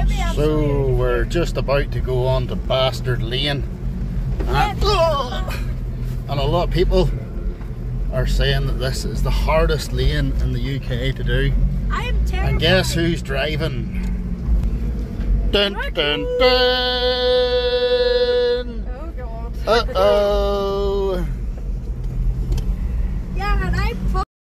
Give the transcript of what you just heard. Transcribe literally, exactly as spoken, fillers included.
So we're just about to go on to Bastard Lane, and, uh, and a lot of people are saying that this is the hardest lane in the U K to do. I am terrified. And guess who's driving? Dun dun dun! Oh god. Uh oh!